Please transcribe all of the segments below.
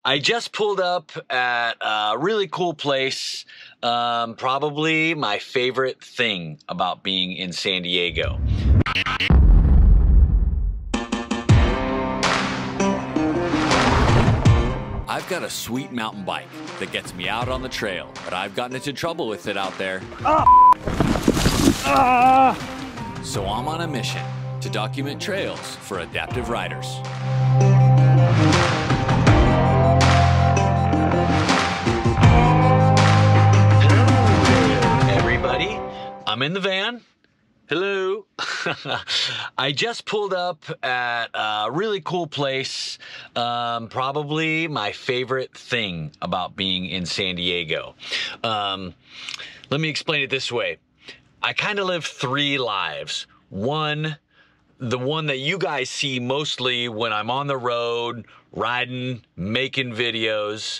I just pulled up at a really cool place. Probably my favorite thing about being in San Diego. I've got a sweet mountain bike that gets me out on the trail, but I've gotten into trouble with it out there. So I'm on a mission to document trails for adaptive riders. Everybody, I'm in the van. Hello. I just pulled up at a really cool place. Probably my favorite thing about being in San Diego. Let me explain it this way. I kind of live three lives. One, the one that you guys see mostly when I'm on the road, riding, making videos.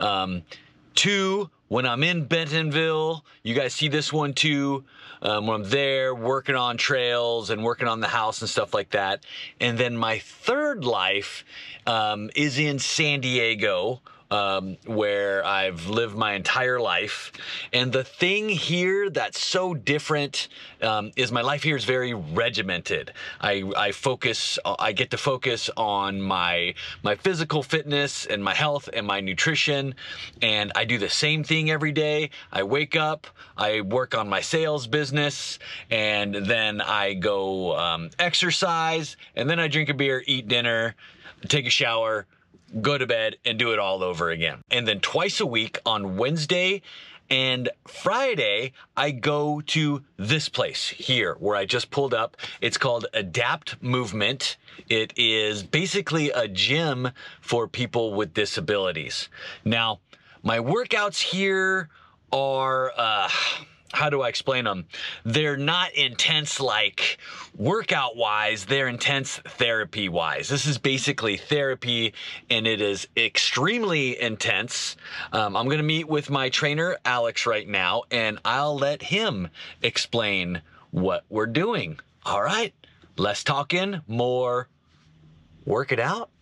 Two, when I'm in Bentonville, you guys see this one too. When I'm there working on trails and working on the house and stuff like that. And then my third life is in San Diego, where I've lived my entire life. And the thing here that's so different is my life here is very regimented. I get to focus on my physical fitness and my health and my nutrition. And I do the same thing every day. I wake up, I work on my sales business, and then I go exercise, and then I drink a beer, eat dinner, take a shower, go to bed, and do it all over again. And then twice a week on Wednesday and Friday, I go to this place here where I just pulled up. It's called Adapt Movement. It is basically a gym for people with disabilities. Now, my workouts here are, how do I explain them? They're not intense like workout wise, they're intense therapy wise. This is basically therapy, and it is extremely intense. I'm gonna meet with my trainer, Alex, right now, and I'll let him explain what we're doing. All right, less talking, more work it out.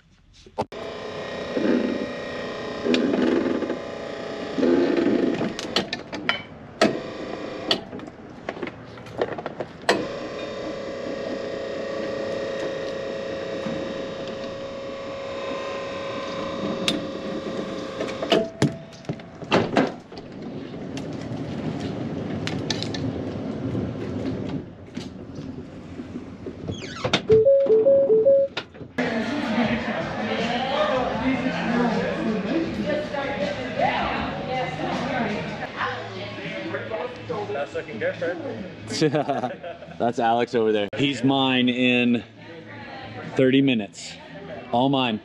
That's Alex over there. He's mine in 30 minutes. All mine.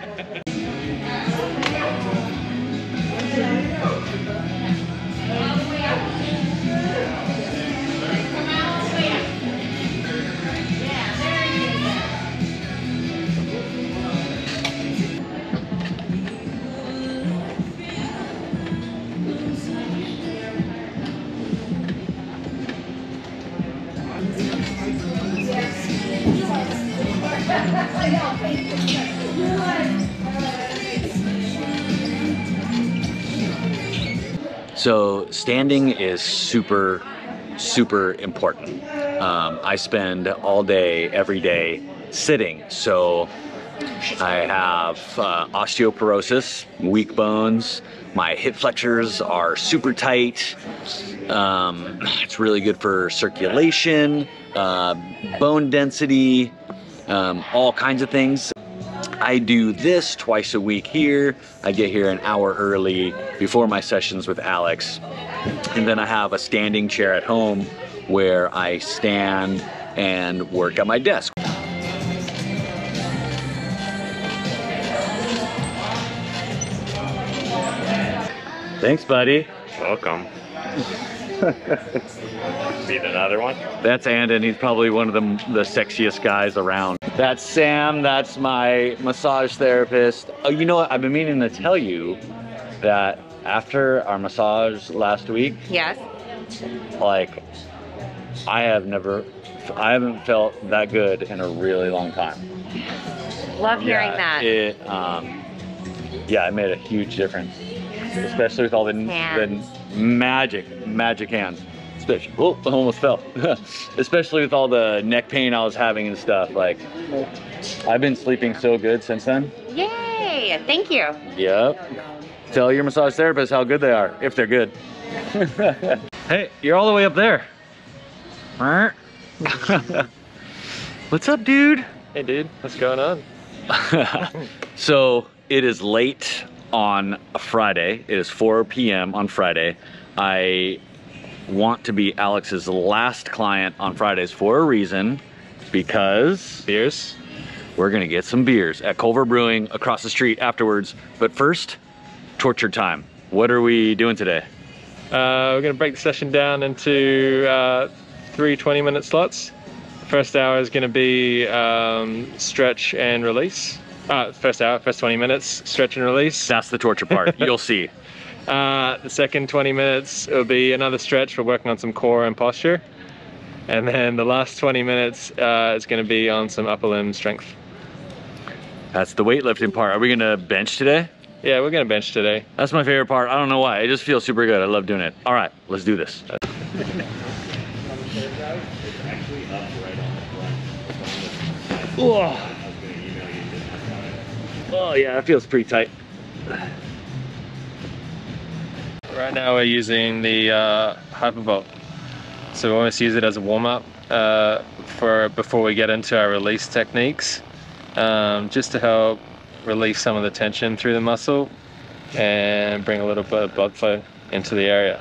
So standing is super important. I spend all day, every day sitting. So I have osteoporosis, weak bones. My hip flexors are super tight. It's really good for circulation, bone density, all kinds of things. I do this twice a week here. I get here an hour early before my sessions with Alex. And then I have a standing chair at home where I stand and work at my desk. Thanks, buddy. Welcome. Need another one? That's Andon. He's probably one of the sexiest guys around. That's Sam. That's my massage therapist. Oh, you know what? I've been meaning to tell you that after our massage last week, yes, like I haven't felt that good in a really long time. Love hearing that. Yeah, it made a huge difference, especially with all the magic hands. Especially, oh, I almost fell. Especially with all the neck pain I was having and stuff. Like, I've been sleeping so good since then. Yay! Thank you. Yep. Tell your massage therapist how good they are, if they're good. Hey, you're all the way up there. What's up, dude? Hey dude, what's going on? So it is late on a Friday. It is 4 p.m. on Friday. I want to be Alex's last client on Fridays for a reason, because Beers? we're gonna get some beers at Culver Brewing across the street afterwards. But first, torture time. What are we doing today? We're gonna break the session down into 3 20-minute slots. First hour is gonna be stretch and release. First 20 minutes, stretch and release. That's the torture part. You'll see. The second 20 minutes will be another stretch. We're working on some core and posture. And then the last 20 minutes is gonna be on some upper limb strength. That's the weightlifting part. Are we gonna bench today? Yeah, we're gonna bench today. That's my favorite part. I don't know why. It just feels super good. I love doing it. All right, let's do this. Oh. Oh yeah, that feels pretty tight. Right now we're using the Hypervolt. So we almost use it as a warm-up before we get into our release techniques, just to help release some of the tension through the muscle and bring a little bit of blood flow into the area.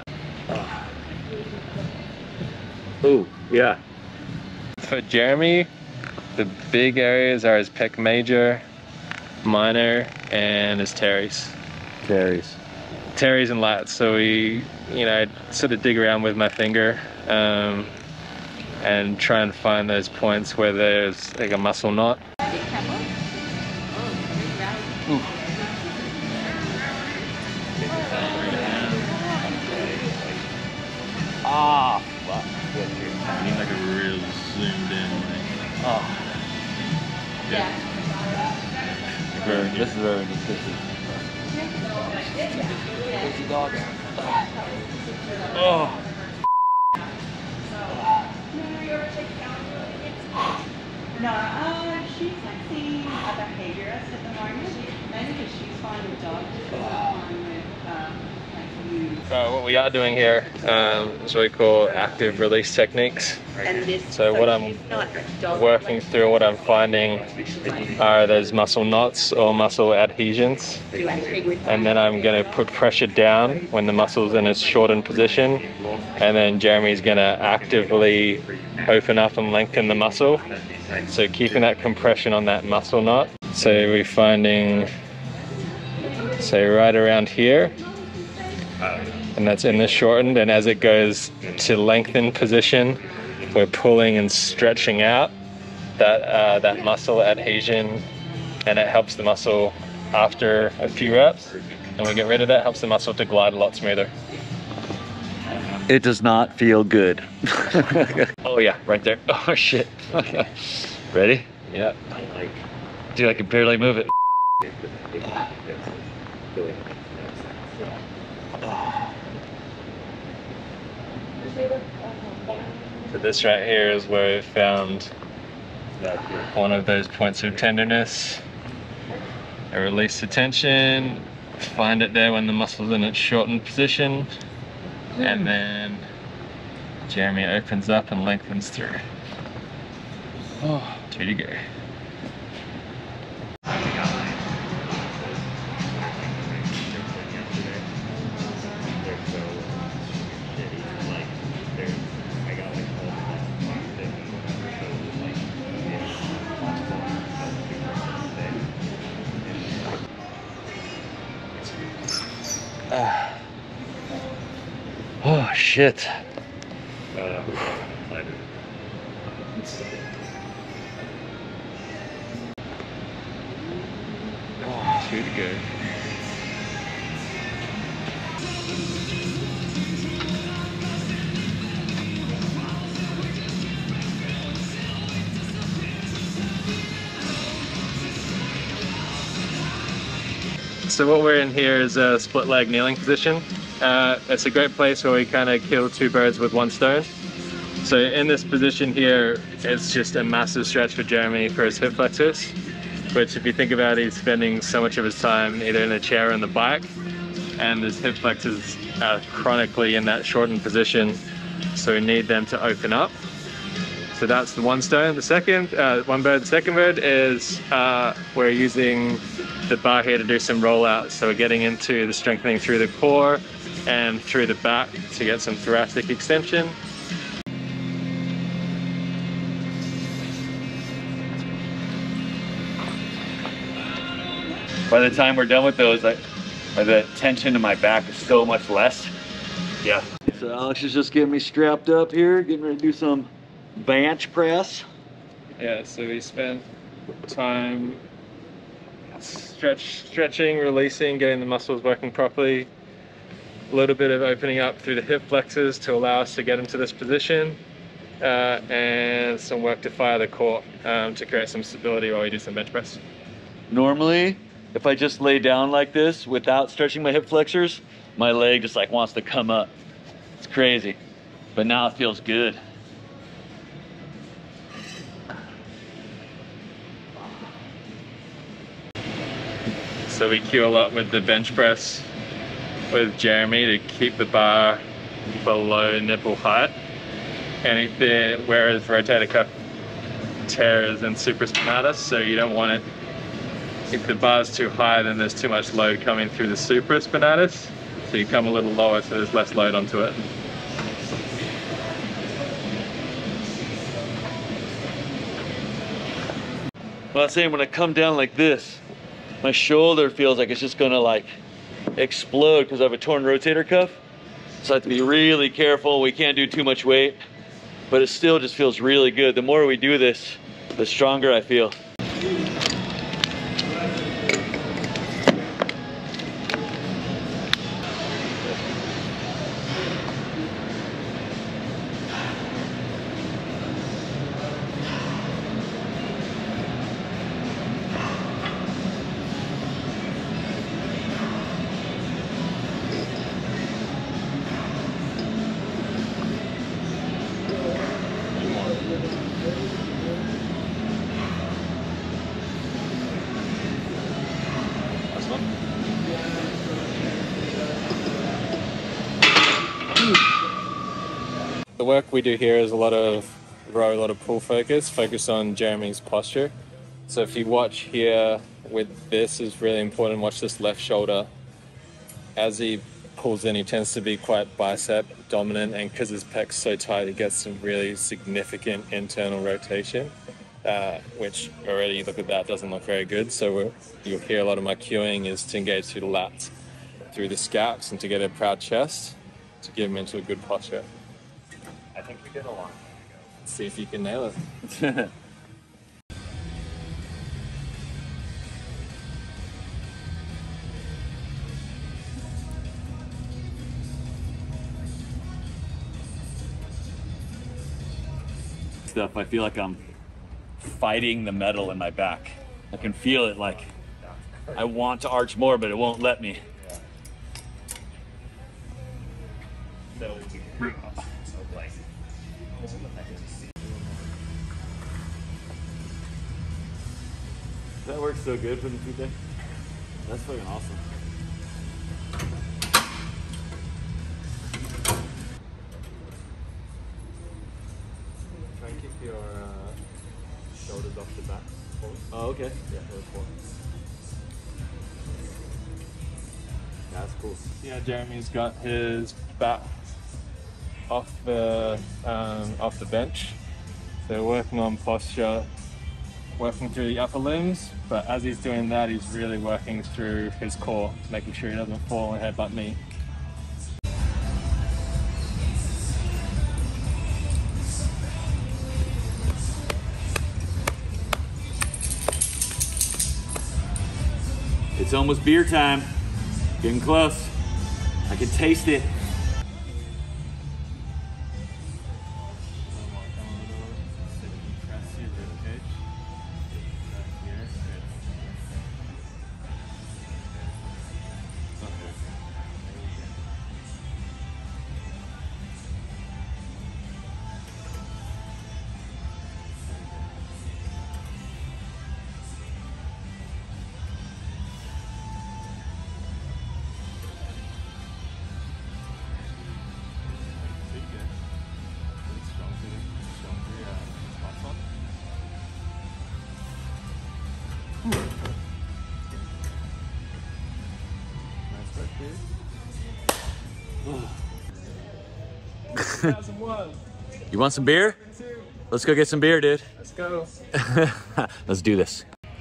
Oh, yeah. For Jeremy, the big areas are his pec major, minor, and his teres. Teres. Teres and lats. So we, sort of dig around with my finger and try and find those points where there's like a muscle knot. Ah, fuck. I need like a real zoomed in, like, Oh, yeah. this is very disgusting. Oh. No, she's like seeing a behaviorist at the moment. Maybe because she's finding dogs with like you. What we are doing here is what we call active release techniques. So what I'm working through, what I'm finding are those muscle knots or muscle adhesions. And then I'm going to put pressure down when the muscle's in a shortened position. And then Jeremy's going to actively open up and lengthen the muscle. So keeping that compression on that muscle knot. So we're finding, say, right around here. And that's in the shortened, and as it goes to lengthen position, we're pulling and stretching out that muscle adhesion, and it helps the muscle after a few reps. And we get rid of that, helps the muscle to glide a lot smoother. It does not feel good. Oh yeah, right there. Oh shit. Ready? Yeah. Dude, I can barely move it. So this right here is where we found one of those points of tenderness. I release the tension, find it there when the muscle's in its shortened position, and then Jeremy opens up and lengthens through. Oh, 2 to go. Oh, shit. Oh, 2 to go. So what we're in here is a split leg kneeling position. It's a great place where we kind of kill two birds with one stone. So in this position here, it's just a massive stretch for Jeremy for his hip flexors, which if you think about it, he's spending so much of his time either in a chair or on the bike, and his hip flexors are chronically in that shortened position, so we need them to open up. So that's the one stone. The second, one bird. The second bird is we're using the bar here to do some rollouts. So we're getting into the strengthening through the core and through the back to get some thoracic extension. By the time we're done with those, the tension in my back is so much less. Yeah. So Alex is just getting me strapped up here, getting ready to do some bench press. Yeah, so we spent time stretching, releasing, getting the muscles working properly. A little bit of opening up through the hip flexors to allow us to get into this position. And some work to fire the core to create some stability while we do some bench press. Normally, if I just lay down like this without stretching my hip flexors, my leg just like wants to come up. It's crazy, but now it feels good. So we cue a lot with the bench press with Jeremy to keep the bar below nipple height. And whereas rotator cuff tears and supraspinatus, so you don't want it, if the bar's too high, then there's too much load coming through the supraspinatus. So you come a little lower so there's less load onto it. Well, I'm saying when I come down like this, my shoulder feels like it's just gonna like explode because I have a torn rotator cuff. So I have to be really careful. We can't do too much weight, but it still just feels really good. The more we do this, the stronger I feel. The work we do here is a lot of row, a lot of pull focus on Jeremy's posture. So if you watch here with this is really important, watch this left shoulder. As he pulls in, he tends to be quite bicep dominant, and because his pec's so tight, he gets some really significant internal rotation, which already, look at that, doesn't look very good. So you'll hear a lot of my cueing is to engage through the lats, through the scaps, and to get a proud chest, to get him into a good posture. I think we did a lot. Let's see if you can nail it. Stuff, I feel like I'm fighting the metal in my back. I can feel it, like I want to arch more, but it won't let me. That works so good for the feet day. That's fucking awesome. Try and keep your shoulders off the back. Oh, okay. Yeah, forward. That's cool. Yeah, Jeremy's got his back off the bench. So working on posture, working through the upper limbs, but as he's doing that, he's really working through his core, making sure he doesn't fall and headbutt me. It's almost beer time. Getting close. I can taste it. You want some beer? Let's go get some beer, dude. Let's go. Let's do this.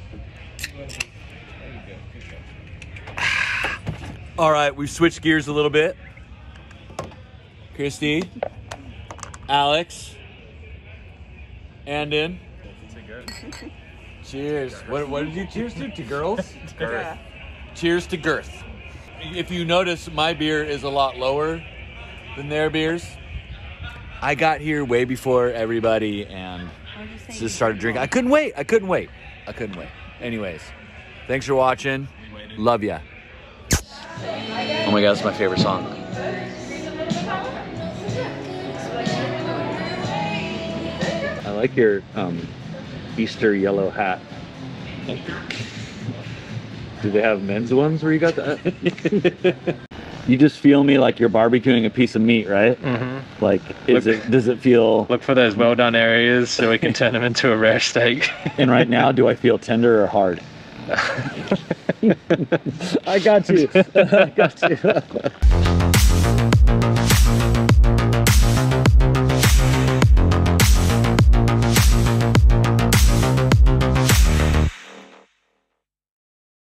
All right, we've switched gears a little bit. Christy, Alex, Andon. Cheers. What did you cheers to? To girls? Girth. Cheers to girth. If you notice, my beer is a lot lower than their beers. I got here way before everybody and just started drinking. I couldn't wait. Anyways, thanks for watching. Love ya. Oh my God, it's my favorite song. I like your Easter yellow hat. Do they have men's ones where you got that? You just feel me like you're barbecuing a piece of meat, right? Mm-hmm. Like, does it feel... Look for those well done areas so we can turn them into a rare steak. And right now, do I feel tender or hard? I got you. I got you.